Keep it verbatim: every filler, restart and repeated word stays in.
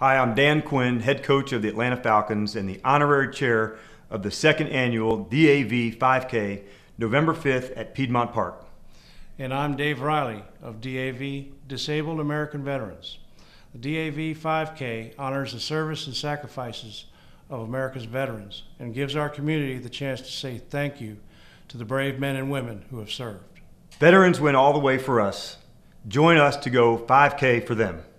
Hi, I'm Dan Quinn, head coach of the Atlanta Falcons and the honorary chair of the second annual D A V five K, November fifth at Piedmont Park. And I'm Dave Riley of D A V, Disabled American Veterans. The D A V five K honors the service and sacrifices of America's veterans and gives our community the chance to say thank you to the brave men and women who have served. Veterans win all the way for us. Join us to go five K for them.